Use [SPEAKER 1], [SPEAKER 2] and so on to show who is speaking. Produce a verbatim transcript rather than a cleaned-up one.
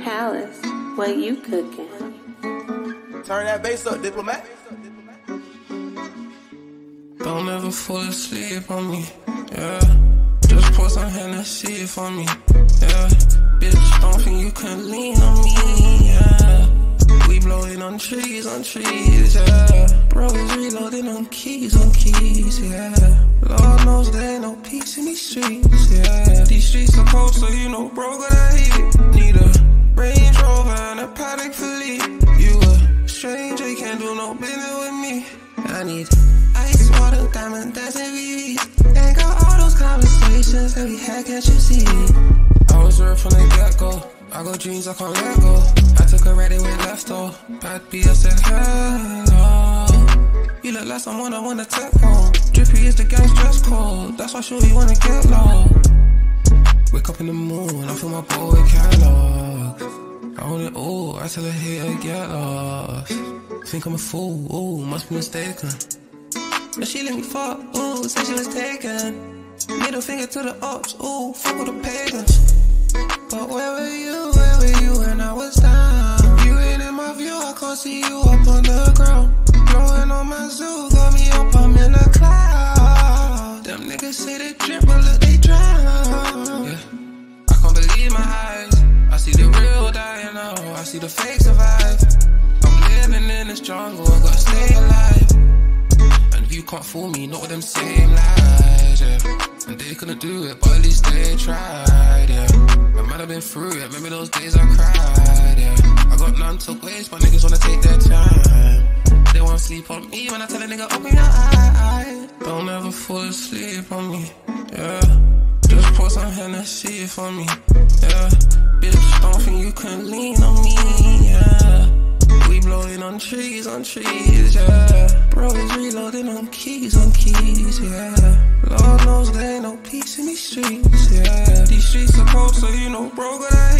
[SPEAKER 1] Palace, what you cooking?
[SPEAKER 2] Turn that bass up, Diplomat.
[SPEAKER 3] Don't ever fall asleep on me, yeah. Just pour some Hennessy for me, yeah. Bitch, don't think you can lean on me, yeah. We blowing on trees, on trees, yeah. Bro is reloading on keys, on keys, yeah. Lord knows there ain't no peace in these streets, yeah. These streets are cold, so you know bro gotta heat. Need a Range Rover and a Paddock Philippe. You a stranger, you can't do no business with me. I need ice, water, diamond, dancing V Vs. Ain't got all those conversations that we had, can't you see? I was real from the get-go. I got dreams I can't let go. I took a ride, it went left though. Bad B, I said hello. You look like someone I wanna take home. Drippy is the gang's dress code. That's why sure you wanna get low. Wake up in the morning, I feel my boy catalog. I own it all, I tell her hater get lost. Think I'm a fool, ooh, must be mistaken. But she let me fuck, ooh, said she was taken. Middle finger to the ops, ooh, fuck with the pagans. But where were you, where were you when I was down? You ain't in my view, I can't see you up on the ground. Blowing on my zoo, got me up, I'm in the cloud. Them niggas say they drip, but look, they drown. Yeah, I can't believe my eyes. I see the real die now, I see the fake survive. I'm living in this jungle, I gotta stay alive. And if you can't fool me, not with them same lies, yeah. And they couldn't do it, but at least they tried, yeah. I might have been through it, remember those days I cried, yeah. I got none to waste, but niggas wanna take their time. They wanna sleep on me when I tell a nigga open your eye. Don't ever fall asleep on me, yeah. Just pour some Hennessy for me, yeah. Bitch, don't think you can lean on me, yeah. We blowing on trees, on trees, yeah. Bro is reloading on keys, on keys, yeah. Lord knows there ain't no peace in these streets, yeah. These streets are cold, so you know bro gotta